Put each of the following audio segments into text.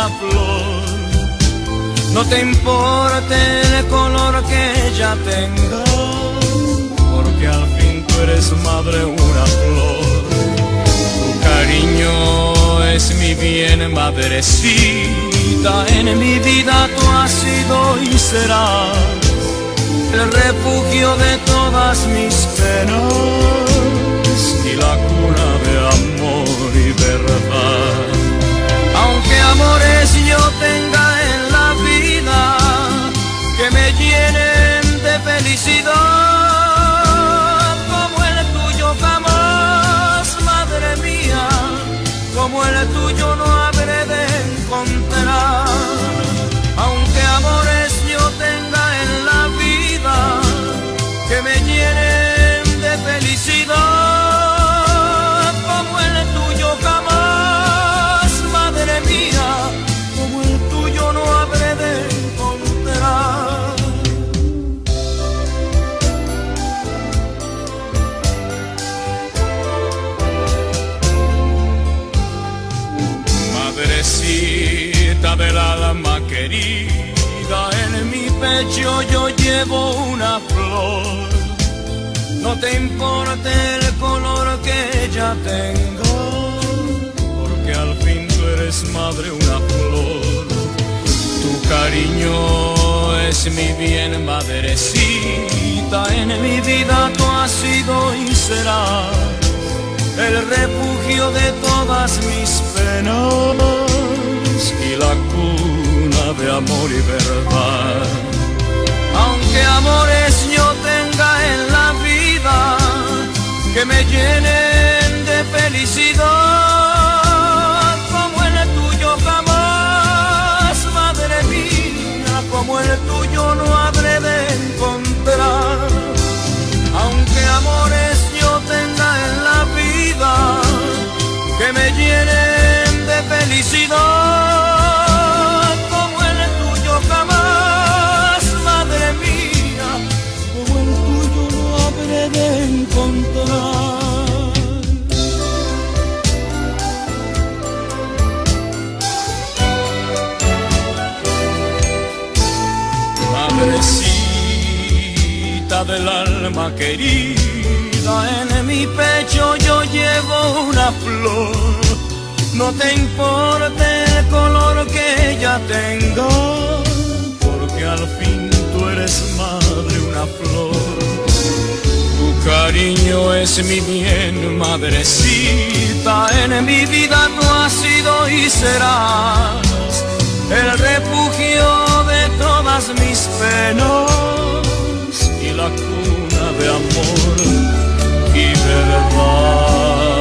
una flor. No te importa el color que ella tenga, porque al fin tú eres madre una flor. Tu cariño es mi bien, madrecita. En mi vida tú has sido y serás el refugio de todas mis penas y la cuna de amor y verdad. Aunque amores yo tenga en la vida que me llenen de felicidad, como el tuyo jamás, madre mía, como el tuyo no habré de encontrar. Aunque amores yo tenga en la vida que me llenen de felicidad, como el tuyo jamás, madre mía, como el tuyo no habré de encontrar. Madrecita del alma querida, en mi pecho yo llevo una flor. No te importa el color que ella tenga, porque al fin tú eres madre una flor. Tu cariño es mi bien, madrecita. En mi vida tú has sido y serás el refugio de todas mis penas y la cuna de amor y verdad. Aunque amores yo tenga en la vida que me llenen de felicidad, como el tuyo jamás, madre mía, como el tuyo no habré de encontrar. Aunque amores yo tenga en la vida que me llenen de felicidad, como el tuyo jamás, madre mía, como el tuyo no habré de encontrar. Madrecita del alma querida, en mi pecho yo llevo una flor. No te importa el color que ella tenga, porque al fin tú eres madre una flor. Tu cariño es mi bien, madrecita. En mi vida tú has sido y serás el refugio de todas mis penas y la cuna de amor y verdad.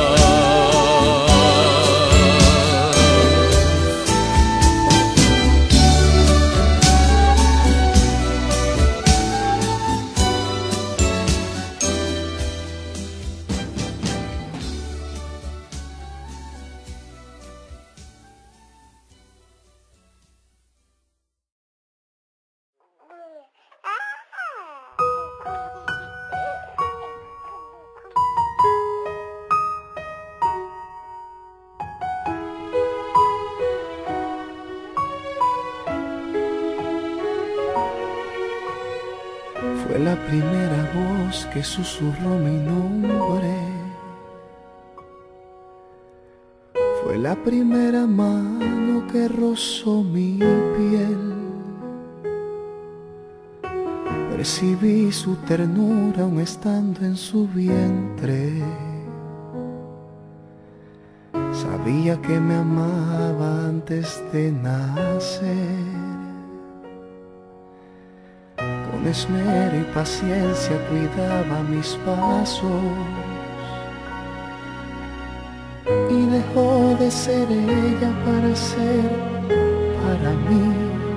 Fue la primera voz que susurró mi nombre. Fue la primera mano que rozó mi piel. Percibí su ternura aún estando en su vientre. Sabía que me amaba antes de nacer. Con esmero y paciencia cuidaba mis pasos y dejó de ser ella para ser para mí.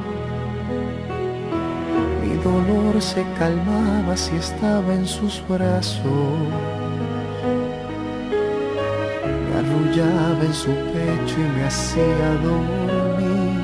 Mi dolor se calmaba si estaba en sus brazos, me arrullaba en su pecho y me hacía dormir.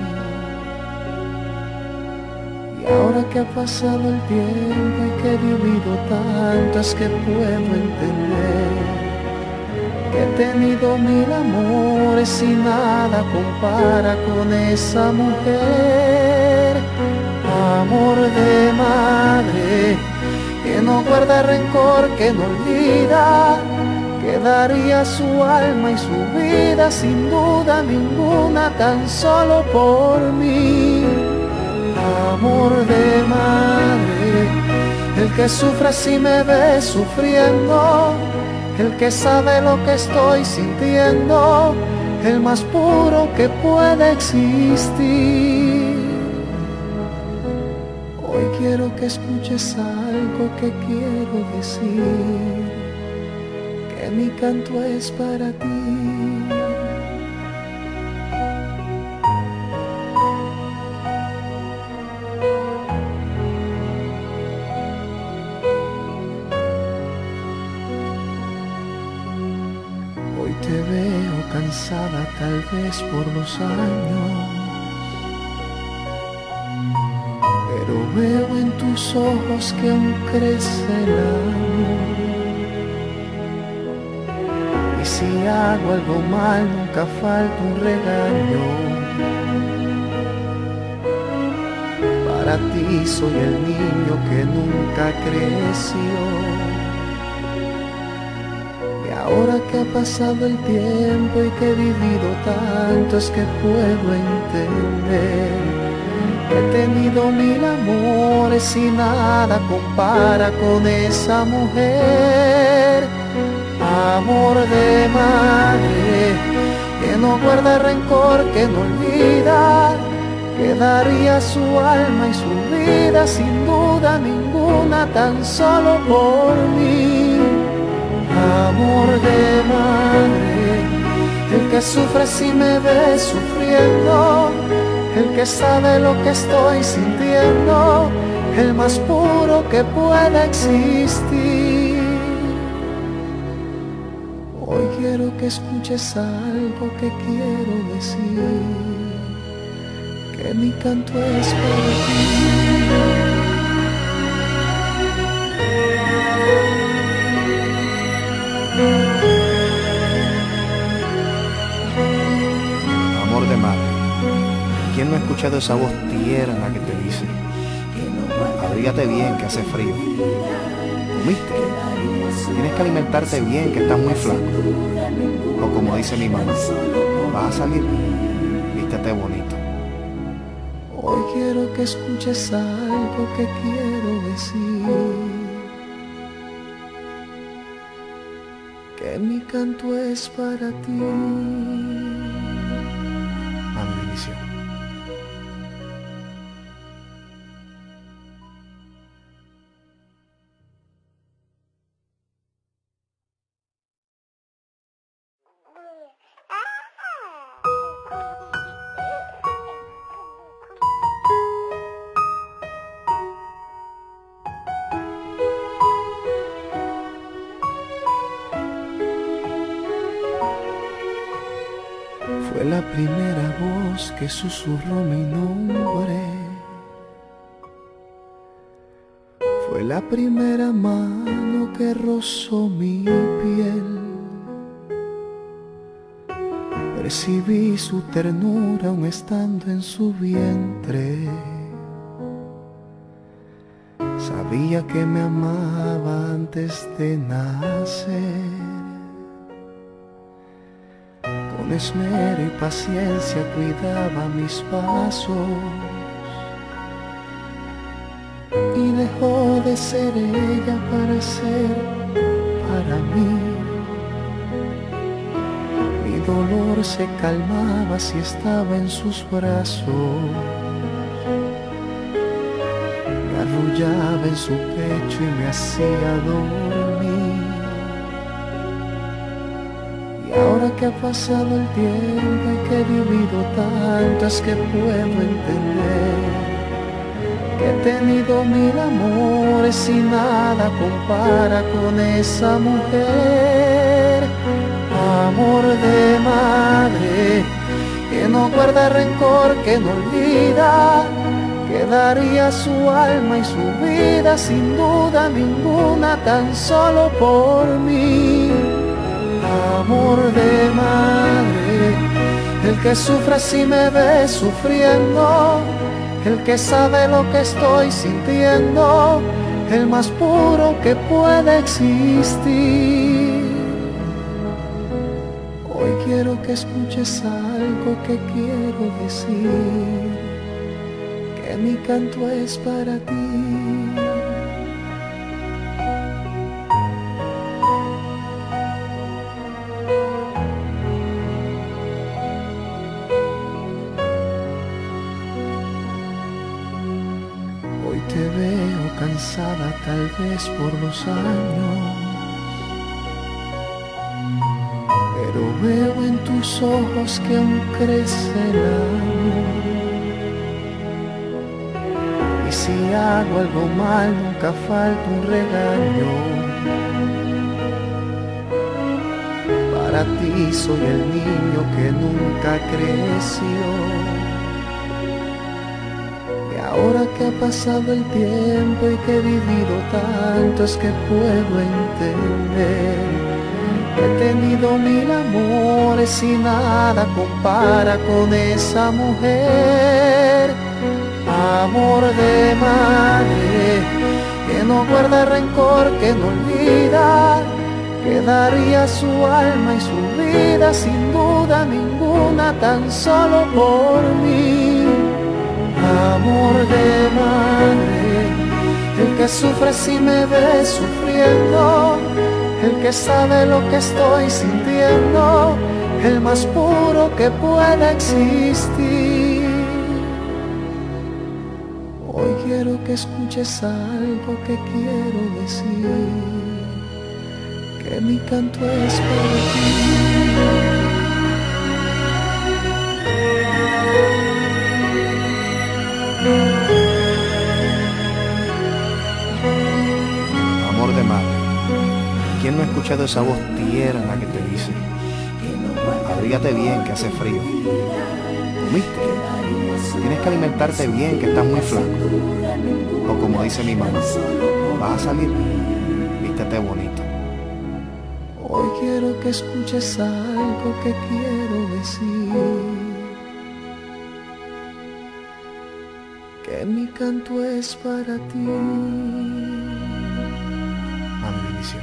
Ahora que ha pasado el tiempo y que he vivido tanto, es que puedo entender que he tenido mil amores y nada compara con esa mujer. Amor de madre, que no guarda rencor, que no olvida, que daría su alma y su vida sin duda ninguna tan solo por mí. Amor de madre, el que sufre si me ve sufriendo, el que sabe lo que estoy sintiendo, el más puro que puede existir. Hoy quiero que escuches algo que quiero decir, que mi canto es para ti. Hoy te veo cansada tal vez por los años, pero veo en tus ojos que aún crece el amor. Y si hago algo mal nunca falta un regaño. Para ti soy el niño que nunca creció. Ahora que ha pasado el tiempo y que he vivido tanto, es que puedo entender que he tenido mil amores y nada compara con esa mujer. Amor de madre, que no guarda rencor, que no olvida, que daría su alma y su vida sin duda ninguna tan solo por mí. Amor de madre, el que sufre si me ve sufriendo, el que sabe lo que estoy sintiendo, el más puro que pueda existir. Hoy quiero que escuches algo que quiero decir, que mi canto es para ti. Amor de madre, ¿quién no ha escuchado esa voz tierna que te dice: abrígate bien que hace frío? ¿Comiste? Tienes que alimentarte bien que estás muy flaco. O como dice mi mamá, ¿vas a salir? Vístete bonito. Hoy quiero que escuches algo que quiero decir, que mi canto es para ti. A mi bendición. Fue la primera voz que susurró mi nombre, fue la primera mano que rozó mi piel. Percibí su ternura aún estando en su vientre. Sabía que me amaba antes de nacer. Con esmero y paciencia cuidaba mis pasos y dejó de ser ella para ser para mí. Mi dolor se calmaba si estaba en sus brazos, me arrullaba en su pecho y me hacía dormir. Y ahora que ha pasado el tiempo y que he vivido tanto, es que puedo entender que he tenido mil amores y nada compara con esa mujer. Amor de madre, que no guarda rencor, que no olvida, que daría su alma y su vida sin duda ninguna tan solo por mí. amor de madre, el que sufre si me ve sufriendo, el que sabe lo que estoy sintiendo, el más puro que puede existir. Hoy quiero que escuches algo que quiero decir, que mi canto es para ti. Hoy te veo cansada tal vez por los años, pero veo en tus ojos que aún crece el amor. Y si hago algo mal nunca falta un regaño. Para ti soy el niño que nunca creció. Ahora que ha pasado el tiempo y que he vivido tanto, es que puedo entender que he tenido mil amores y nada compara con esa mujer. Amor de madre, que no guarda rencor, que no olvida, que daría su alma y su vida sin duda ninguna, tan solo por mí. Amor de madre, el que sufre si me ve sufriendo, el que sabe lo que estoy sintiendo, el más puro que pueda existir. Hoy quiero que escuches algo que quiero decir, que mi canto es para ti. Amor de madre, ¿quién no ha escuchado esa voz tierna que te dice: abrígate bien que hace frío? ¿Comiste? Tienes que alimentarte bien que estás muy flaco. O como dice mi mamá, vas a salir, vístete bonito. Hoy quiero que escuches algo que quiero decir, que mi canto es para ti. Mami, bendición.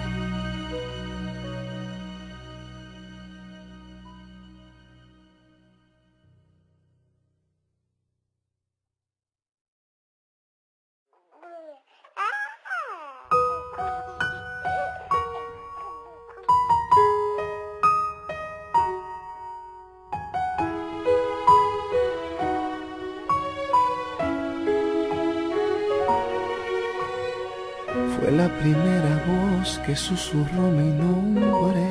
Fue la primera voz que susurró mi nombre,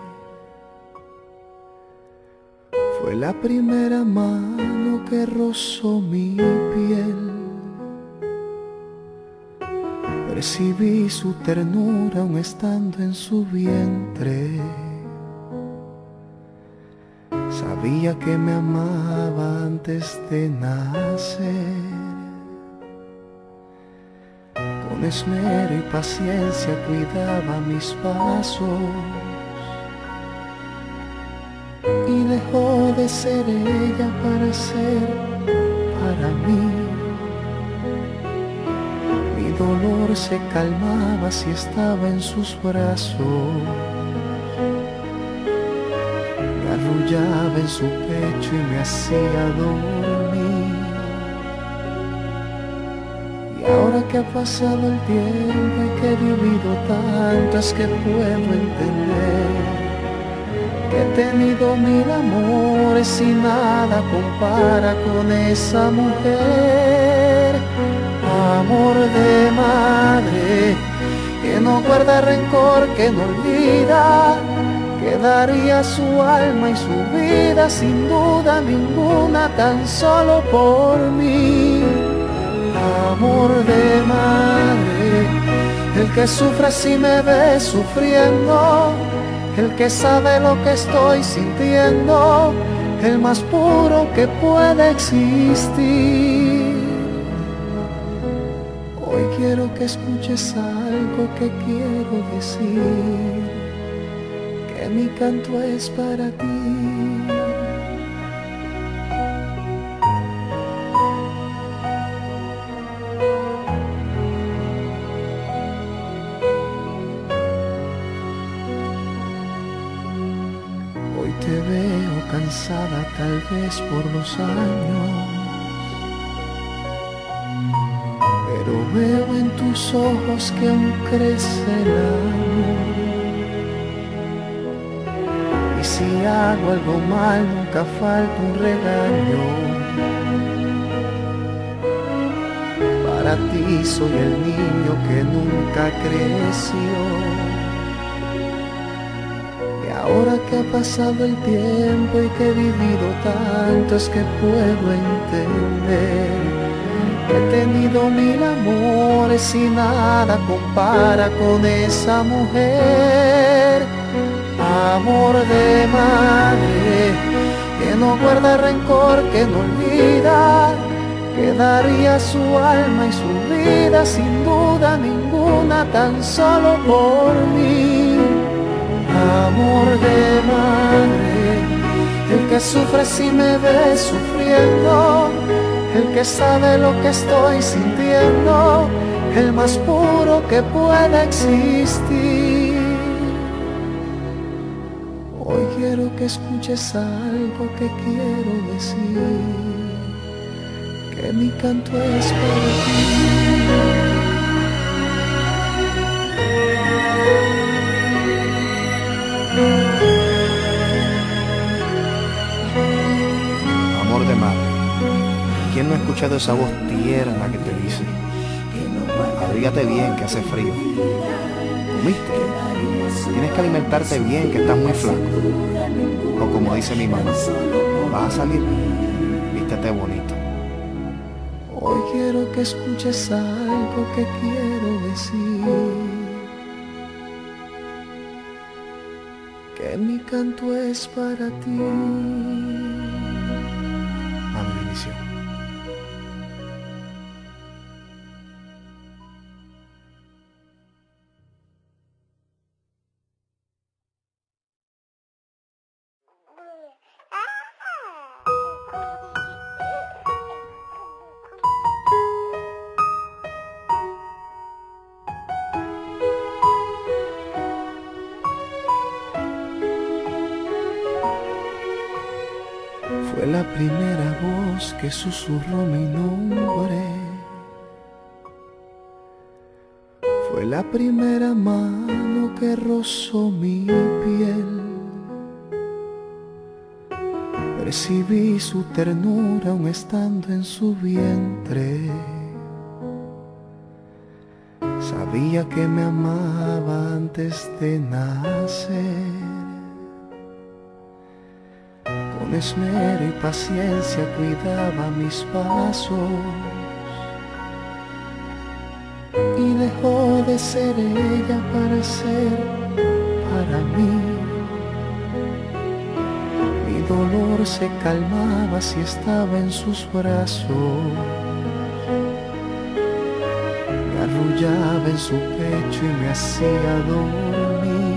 fue la primera mano que rozó mi piel. Percibí su ternura aún estando en su vientre. Sabía que me amaba antes de nacer. Con esmero y paciencia cuidaba mis pasos y dejó de ser ella para ser para mí. Mi dolor se calmaba si estaba en sus brazos, me arrullaba en su pecho y me hacía dormir. Y ahora que ha pasado el tiempo y que he vivido tanto, es que puedo entender que he tenido mil amores y nada compara con esa mujer. Amor de madre, que no guarda rencor, que no olvida, que daría su alma y su vida sin duda ninguna, tan solo por mí. Amor de madre, el que sufre si me ve sufriendo, el que sabe lo que estoy sintiendo, el más puro que puede existir. Hoy quiero que escuches algo que quiero decir, que que mi canto es para ti. Hoy te veo cansada, tal vez por los años, pero veo en tus ojos que aún crece el amor. Y si hago algo mal, nunca falta un regaño. Para ti soy el niño que nunca creció. Ahora que ha pasado el tiempo y que he vivido tanto, es que puedo entender que he tenido mil amores y nada compara con esa mujer. Amor de madre, que no guarda rencor, que no olvida, que daría su alma y su vida sin duda ninguna, tan solo por mí. Amor de madre, el que sufre si me ve sufriendo, el que sabe lo que estoy sintiendo, el más puro que pueda existir. Hoy quiero que escuches algo que quiero decir, que mi canto es para ti. Amor de madre, ¿quién no ha escuchado esa voz tierna que te dice: abrígate bien que hace frío? ¿Comiste? Tienes que alimentarte bien que estás muy flaco. O como dice mi mamá, vas a salir, vístete bonito. Hoy quiero que escuches algo que quiero decir, que mi canto es para ti. Mami, bendición. Fue la primera voz que susurró mi nombre. Fue la primera mano que rozó mi piel. Percibí su ternura aún estando en su vientre. Sabía que me amaba antes de nacer. Con esmero y paciencia cuidaba mis pasos y dejó de ser ella para ser para mí. Mi dolor se calmaba si estaba en sus brazos, me arrullaba en su pecho y me hacía dormir.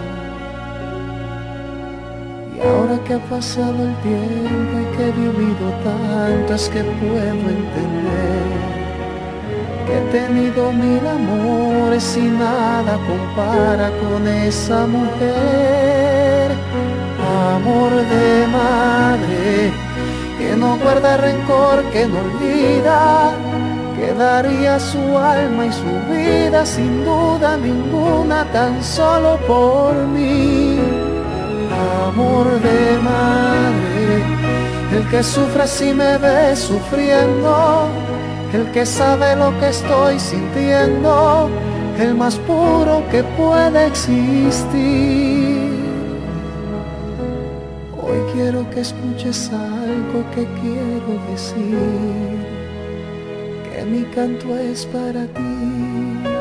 Y ahora que ha pasado el tiempo y que he vivido tanto, es que puedo entender que he tenido mil amores y nada compara con esa mujer. Amor de madre, que no guarda rencor, que no olvida, que daría su alma y su vida sin duda ninguna, tan solo por mí. Amor de madre, el que sufre si me ve sufriendo, el que sabe lo que estoy sintiendo, el más puro que puede existir. Hoy quiero que escuches algo que quiero decir, que mi canto es para ti.